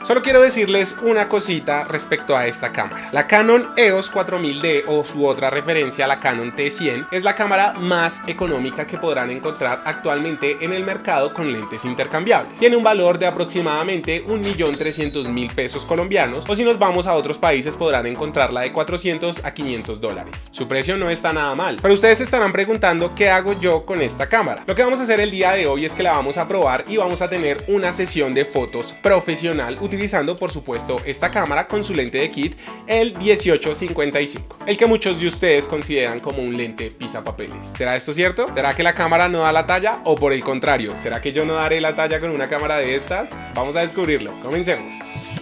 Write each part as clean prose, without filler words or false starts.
Solo quiero decirles una cosita respecto a esta cámara. La Canon EOS 4000D o su otra referencia, la Canon T100, es la cámara más económica que podrán encontrar actualmente en el mercado con lentes intercambiables. Tiene un valor de aproximadamente 1.300.000 pesos colombianos, o si nos vamos a otros países podrán encontrarla de 400 a 500 dólares. Su precio no está nada mal, pero ustedes se estarán preguntando qué hago yo con esta cámara. Lo que vamos a hacer el día de hoy es que la vamos a probar y vamos a tener una sesión de fotos profesional utilizando por supuesto esta cámara con su lente de kit, el 1855, el que muchos de ustedes consideran como un lente pisapapeles. ¿Será esto cierto? ¿Será que la cámara no da la talla o por el contrario? ¿Será que yo no daré la talla con una cámara de estas? Vamos a descubrirlo. Comencemos.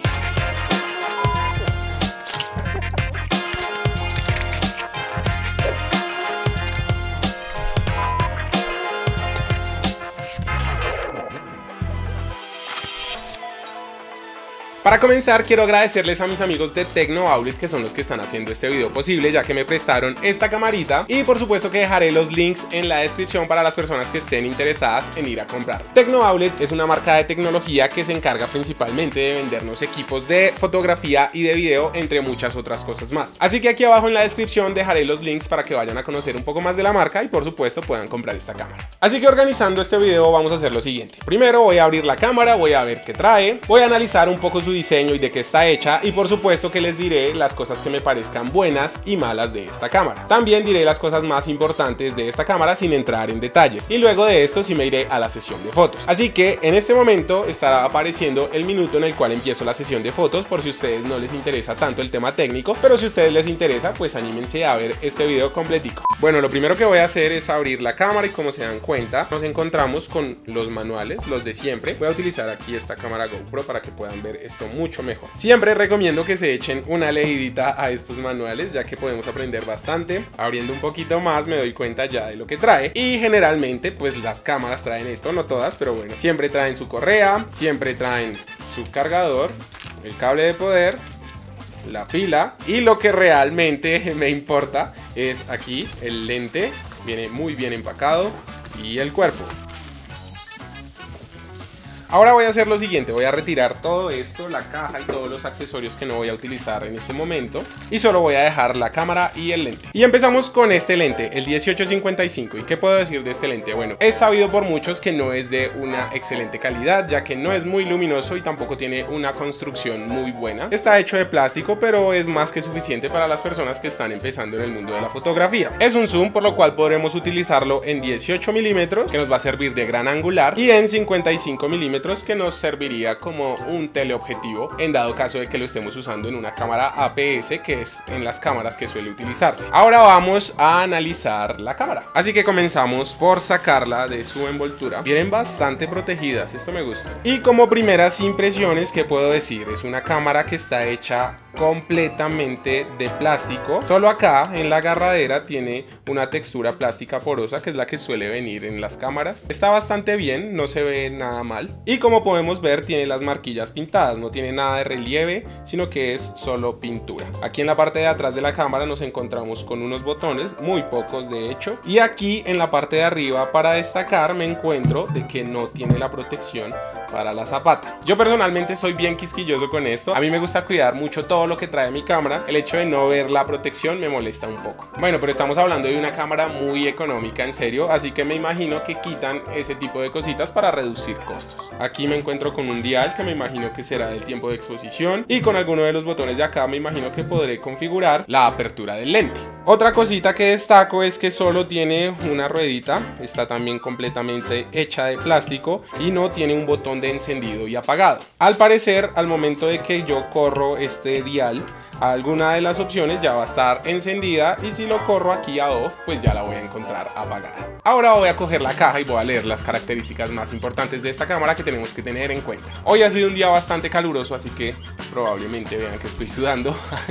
Para comenzar, quiero agradecerles a mis amigos de TecnoOutlet, que son los que están haciendo este video posible, ya que me prestaron esta camarita, y por supuesto que dejaré los links en la descripción para las personas que estén interesadas en ir a comprar. TecnoOutlet es una marca de tecnología que se encarga principalmente de vendernos equipos de fotografía y de video, entre muchas otras cosas más. Así que aquí abajo en la descripción dejaré los links para que vayan a conocer un poco más de la marca y por supuesto puedan comprar esta cámara. Así que organizando este video vamos a hacer lo siguiente. Primero voy a abrir la cámara, voy a ver qué trae, voy a analizar un poco su diseño y de qué está hecha, y por supuesto que les diré las cosas que me parezcan buenas y malas de esta cámara. También diré las cosas más importantes de esta cámara sin entrar en detalles, y luego de esto sí me iré a la sesión de fotos. Así que en este momento estará apareciendo el minuto en el cual empiezo la sesión de fotos, por si a ustedes no les interesa tanto el tema técnico, pero si a ustedes les interesa, pues anímense a ver este video completico. Bueno, lo primero que voy a hacer es abrir la cámara y como se dan cuenta nos encontramos con los manuales, los de siempre. Voy a utilizar aquí esta cámara GoPro para que puedan ver esto mucho mejor. Siempre recomiendo que se echen una leidita a estos manuales, ya que podemos aprender bastante. Abriendo un poquito más me doy cuenta ya de lo que trae, y generalmente pues las cámaras traen esto, no todas, pero bueno, siempre traen su correa, siempre traen su cargador, el cable de poder, la pila, y lo que realmente me importa es aquí el lente, viene muy bien empacado, y el cuerpo. Ahora voy a hacer lo siguiente, voy a retirar todo esto, la caja y todos los accesorios que no voy a utilizar en este momento, y solo voy a dejar la cámara y el lente. Y empezamos con este lente, el 1855. ¿Y qué puedo decir de este lente? Bueno, es sabido por muchos que no es de una excelente calidad, ya que no es muy luminoso y tampoco tiene una construcción muy buena. Está hecho de plástico, pero es más que suficiente para las personas que están empezando en el mundo de la fotografía. Es un zoom, por lo cual podremos utilizarlo en 18 milímetros, que nos va a servir de gran angular, y en 55 milímetros, que nos serviría como un teleobjetivo en dado caso de que lo estemos usando en una cámara APS, que es en las cámaras que suele utilizarse. Ahora vamos a analizar la cámara, así que comenzamos por sacarla de su envoltura. Vienen bastante protegidas, esto me gusta. Y como primeras impresiones, ¿qué puedo decir? Es una cámara que está hecha completamente de plástico. Solo acá en la agarradera tiene una textura plástica porosa, que es la que suele venir en las cámaras. Está bastante bien, no se ve nada mal, y como podemos ver tiene las marquillas pintadas, no tiene nada de relieve, sino que es solo pintura. Aquí en la parte de atrás de la cámara nos encontramos con unos botones, muy pocos de hecho, y aquí en la parte de arriba, para destacar, me encuentro de que no tiene la protección para la zapata. Yo personalmente soy bien quisquilloso con esto, a mí me gusta cuidar mucho todo lo que trae mi cámara. El hecho de no ver la protección me molesta un poco. Bueno, pero estamos hablando de una cámara muy económica, en serio, así que me imagino que quitan ese tipo de cositas para reducir costos. Aquí me encuentro con un dial que me imagino que será el tiempo de exposición, y con alguno de los botones de acá me imagino que podré configurar la apertura del lente. Otra cosita que destaco es que solo tiene una ruedita, está también completamente hecha de plástico y no tiene un botón de encendido y apagado. Al parecer, al momento de que yo corro este dial, alguna de las opciones ya va a estar encendida, y si lo corro aquí a off, pues ya la voy a encontrar apagada. Ahora voy a coger la caja y voy a leer las características más importantes de esta cámara que tenemos que tener en cuenta. Hoy ha sido un día bastante caluroso, así que probablemente vean que estoy sudando.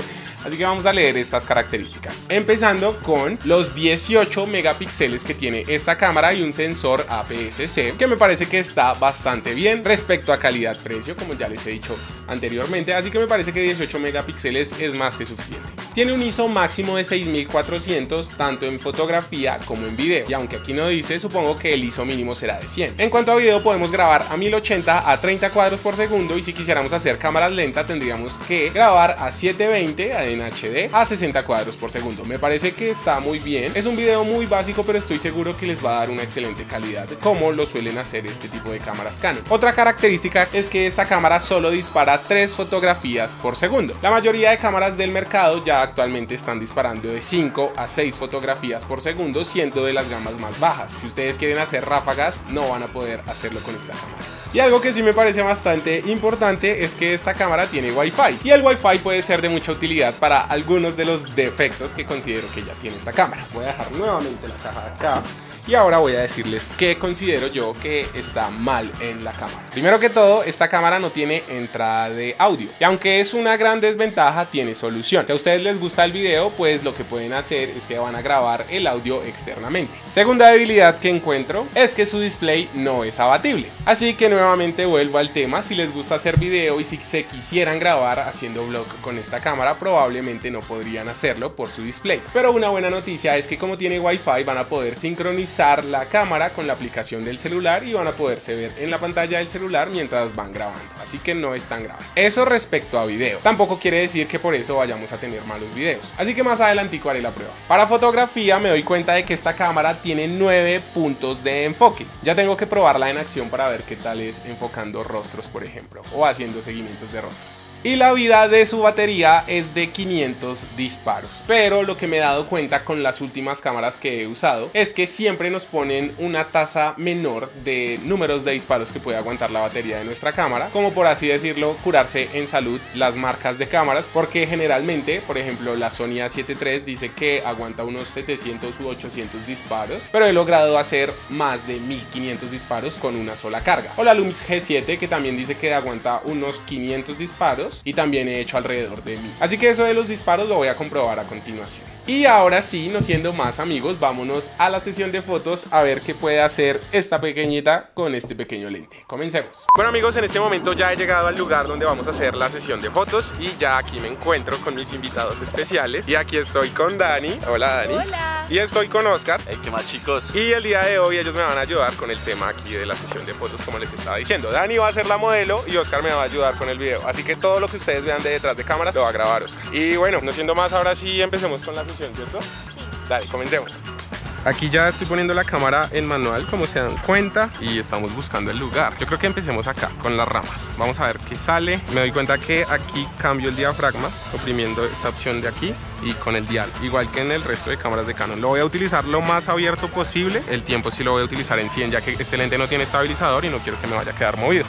Así que vamos a leer estas características, empezando con los 18 megapíxeles que tiene esta cámara y un sensor APS-C, que me parece que está bastante bien respecto a calidad-precio, como ya les he dicho anteriormente, así que me parece que 18 megapíxeles es más que suficiente. Tiene un ISO máximo de 6400 tanto en fotografía como en video, y aunque aquí no dice, supongo que el ISO mínimo será de 100. En cuanto a video, podemos grabar a 1080 a 30 cuadros por segundo, y si quisiéramos hacer cámaras lentas tendríamos que grabar a 720 en HD a 60 cuadros por segundo. Me parece que está muy bien. Es un video muy básico, pero estoy seguro que les va a dar una excelente calidad, como lo suelen hacer este tipo de cámaras Canon. Otra característica es que esta cámara solo dispara 3 fotografías por segundo. La mayoría de cámaras del mercado ya actualmente están disparando de 5 a 6 fotografías por segundo, siendo de las gamas más bajas. Si ustedes quieren hacer ráfagas, no van a poder hacerlo con esta cámara. Y algo que sí me parece bastante importante es que esta cámara tiene Wi-Fi, y el Wi-Fi puede ser de mucha utilidad para algunos de los defectos que considero que ya tiene esta cámara. Voy a dejar nuevamente la caja acá. Y ahora voy a decirles qué considero yo que está mal en la cámara. Primero que todo, esta cámara no tiene entrada de audio, y aunque es una gran desventaja, tiene solución. Si a ustedes les gusta el video, pues lo que pueden hacer es que van a grabar el audio externamente. Segunda debilidad que encuentro es que su display no es abatible. Así que nuevamente vuelvo al tema: si les gusta hacer video y si se quisieran grabar haciendo vlog con esta cámara, probablemente no podrían hacerlo por su display. Pero una buena noticia es que como tiene Wi-Fi, van a poder sincronizar la cámara con la aplicación del celular y van a poderse ver en la pantalla del celular mientras van grabando, así que no es tan grave. Eso respecto a video. Tampoco quiere decir que por eso vayamos a tener malos videos, así que más adelantico haré la prueba. Para fotografía me doy cuenta de que esta cámara tiene 9 puntos de enfoque. Ya tengo que probarla en acción para ver qué tal es enfocando rostros, por ejemplo, o haciendo seguimientos de rostros. Y la vida de su batería es de 500 disparos. Pero lo que me he dado cuenta con las últimas cámaras que he usado es que siempre nos ponen una tasa menor de números de disparos que puede aguantar la batería de nuestra cámara, como por así decirlo, curarse en salud las marcas de cámaras, porque generalmente, por ejemplo, la Sony A7 III dice que aguanta unos 700 u 800 disparos, pero he logrado hacer más de 1500 disparos con una sola carga. O la Lumix G7, que también dice que aguanta unos 500 disparos, y también he hecho alrededor de 1000. Así que eso de los disparos lo voy a comprobar a continuación. Y ahora sí, no siendo más amigos, vámonos a la sesión de fotos a ver qué puede hacer esta pequeñita con este pequeño lente. Comencemos. Bueno amigos, en este momento ya he llegado al lugar donde vamos a hacer la sesión de fotos, y ya aquí me encuentro con mis invitados especiales. Y aquí estoy con Dani. Hola Dani. Hola. Y estoy con Oscar. Hey, ¿qué más, chicos? Y el día de hoy ellos me van a ayudar con el tema aquí de la sesión de fotos, como les estaba diciendo. Dani va a ser la modelo y Oscar me va a ayudar con el video, así que todo lo que ustedes vean de detrás de cámara lo va a grabar Oscar. Y bueno, no siendo más, ahora sí empecemos con la sesión, ¿cierto? Dale, comencemos. Aquí ya estoy poniendo la cámara en manual, como se dan cuenta, y estamos buscando el lugar. Yo creo que empecemos acá, con las ramas. Vamos a ver qué sale. Me doy cuenta que aquí cambio el diafragma, oprimiendo esta opción de aquí, y con el dial, igual que en el resto de cámaras de Canon. Lo voy a utilizar lo más abierto posible. El tiempo sí lo voy a utilizar en 100, ya que este lente no tiene estabilizador y no quiero que me vaya a quedar movido.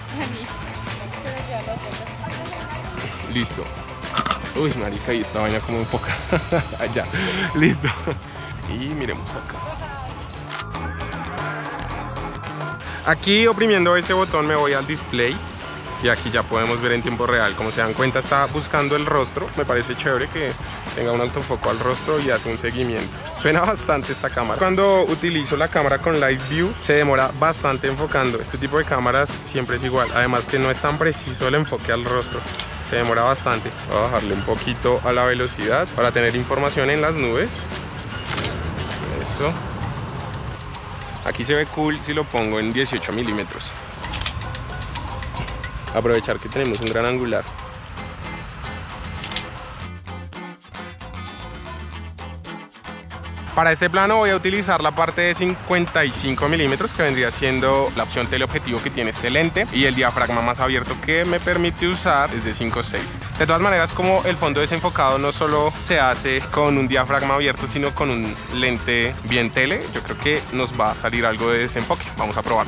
Listo. Uy, marica, y esta vaina como un poco allá. Listo. Y miremos acá. Aquí oprimiendo este botón me voy al display, y aquí ya podemos ver en tiempo real. Como se dan cuenta, está buscando el rostro. Me parece chévere que tenga un autofoco al rostro y hace un seguimiento. Suena bastante esta cámara. Cuando utilizo la cámara con Live View se demora bastante enfocando. Este tipo de cámaras siempre es igual. Además que no es tan preciso el enfoque al rostro. Se demora bastante. Voy a bajarle un poquito a la velocidad para tener información en las nubes. Eso. Aquí se ve cool si lo pongo en 18 milímetros. Aprovechar que tenemos un gran angular. Para este plano voy a utilizar la parte de 55 milímetros, que vendría siendo la opción teleobjetivo que tiene este lente, y el diafragma más abierto que me permite usar es de 5.6. De todas maneras, como el fondo desenfocado no solo se hace con un diafragma abierto, sino con un lente bien tele, yo creo que nos va a salir algo de desenfoque. Vamos a probarlo.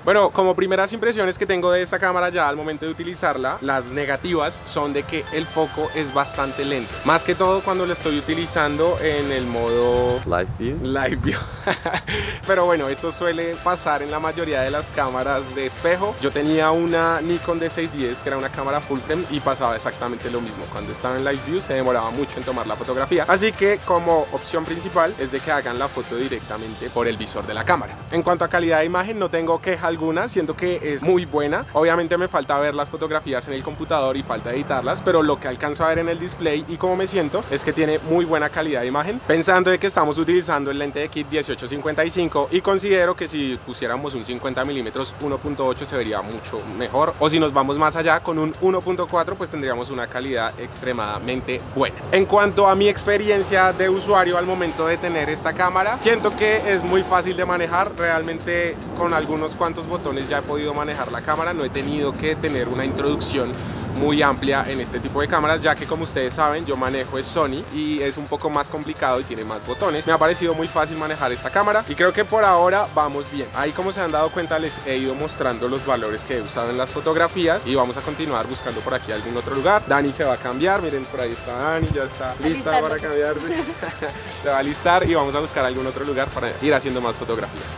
Bueno, como primeras impresiones que tengo de esta cámara ya al momento de utilizarla, las negativas son de que el foco es bastante lento. Más que todo cuando lo estoy utilizando en el modo Live View. Pero bueno, esto suele pasar en la mayoría de las cámaras de espejo. Yo tenía una Nikon D610 que era una cámara full frame y pasaba exactamente lo mismo. Cuando estaba en Live View se demoraba mucho en tomar la fotografía. Así que como opción principal es de que hagan la foto directamente por el visor de la cámara. En cuanto a calidad de imagen no tengo queja alguna, siento que es muy buena. Obviamente me falta ver las fotografías en el computador y falta editarlas, pero lo que alcanzo a ver en el display y como me siento es que tiene muy buena calidad de imagen, pensando de que estamos utilizando el lente de kit 18-55 y considero que si pusiéramos un 50 mm 1.8 se vería mucho mejor, o si nos vamos más allá con un 1.4 pues tendríamos una calidad extremadamente buena. En cuanto a mi experiencia de usuario al momento de tener esta cámara, siento que es muy fácil de manejar. Realmente con algunos cuantos botones ya he podido manejar la cámara, no he tenido que tener una introducción muy amplia en este tipo de cámaras, ya que como ustedes saben yo manejo es Sony y es un poco más complicado y tiene más botones. Me ha parecido muy fácil manejar esta cámara y creo que por ahora vamos bien. Ahí, como se han dado cuenta, les he ido mostrando los valores que he usado en las fotografías y vamos a continuar buscando por aquí algún otro lugar. Dani se va a cambiar, miren, por ahí está Dani, ya está lista para cambiarse. Se va a alistar y vamos a buscar algún otro lugar para ir haciendo más fotografías.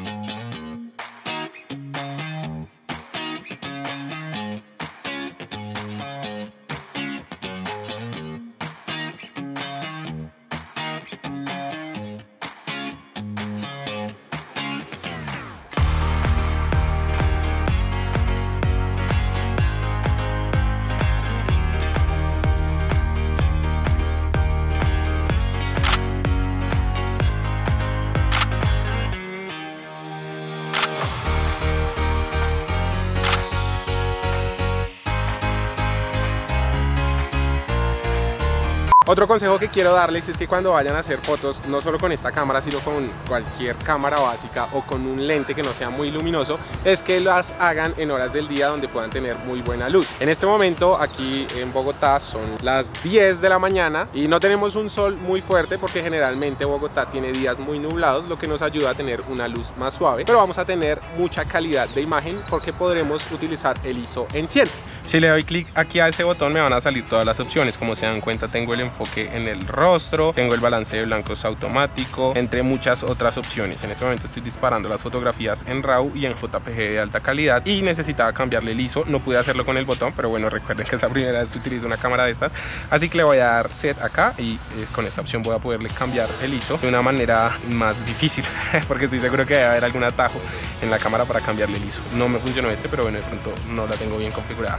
Otro consejo que quiero darles es que cuando vayan a hacer fotos, no solo con esta cámara, sino con cualquier cámara básica o con un lente que no sea muy luminoso, es que las hagan en horas del día donde puedan tener muy buena luz. En este momento aquí en Bogotá son las 10 de la mañana y no tenemos un sol muy fuerte porque generalmente Bogotá tiene días muy nublados, lo que nos ayuda a tener una luz más suave, pero vamos a tener mucha calidad de imagen porque podremos utilizar el ISO en 100. Si le doy clic aquí a ese botón me van a salir todas las opciones. Como se dan cuenta, tengo el enfoque en el rostro, tengo el balance de blancos automático, entre muchas otras opciones. En este momento estoy disparando las fotografías en RAW y en JPG de alta calidad y necesitaba cambiarle el ISO. No pude hacerlo con el botón, pero bueno, recuerden que es la primera vez que utilizo una cámara de estas, así que le voy a dar set acá y con esta opción voy a poderle cambiar el ISO de una manera más difícil porque estoy seguro que debe haber algún atajo en la cámara para cambiarle el ISO. No me funcionó este, pero bueno, de pronto no la tengo bien configurada.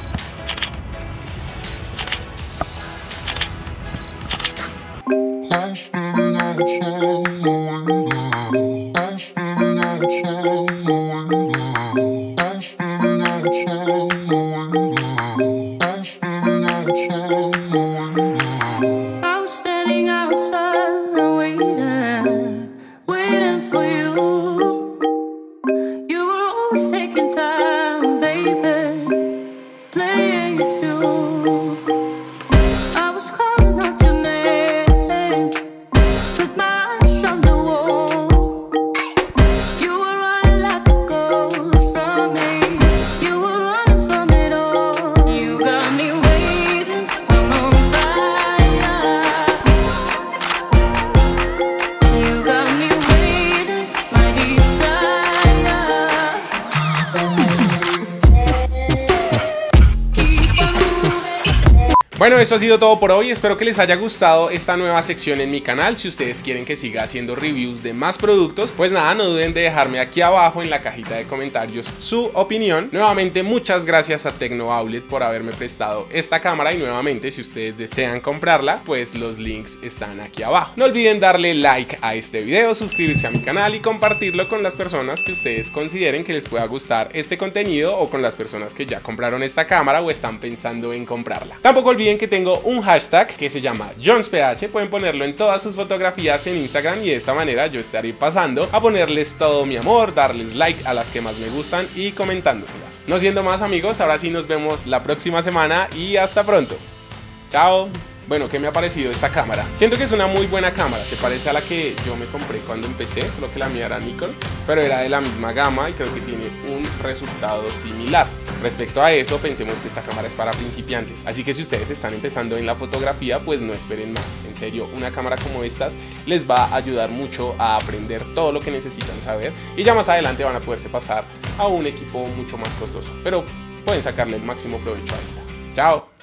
Bueno, esto ha sido todo por hoy, espero que les haya gustado esta nueva sección en mi canal. Si ustedes quieren que siga haciendo reviews de más productos, pues nada, no duden de dejarme aquí abajo en la cajita de comentarios su opinión. Nuevamente, muchas gracias a Tecno Outlet por haberme prestado esta cámara y nuevamente, si ustedes desean comprarla, pues los links están aquí abajo. No olviden darle like a este video, suscribirse a mi canal y compartirlo con las personas que ustedes consideren que les pueda gustar este contenido o con las personas que ya compraron esta cámara o están pensando en comprarla. Tampoco olviden que tengo un hashtag que se llama JonsPH, pueden ponerlo en todas sus fotografías en Instagram y de esta manera yo estaré pasando a ponerles todo mi amor, darles like a las que más me gustan y comentándoselas. No siendo más, amigos, ahora sí nos vemos la próxima semana y hasta pronto. Chao. Bueno, ¿qué me ha parecido esta cámara? Siento que es una muy buena cámara, se parece a la que yo me compré cuando empecé, solo que la mía era Nikon, pero era de la misma gama y creo que tiene un resultado similar. Respecto a eso, pensemos que esta cámara es para principiantes, así que si ustedes están empezando en la fotografía, pues no esperen más. En serio, una cámara como estas les va a ayudar mucho a aprender todo lo que necesitan saber y ya más adelante van a poderse pasar a un equipo mucho más costoso, pero pueden sacarle el máximo provecho a esta. ¡Chao!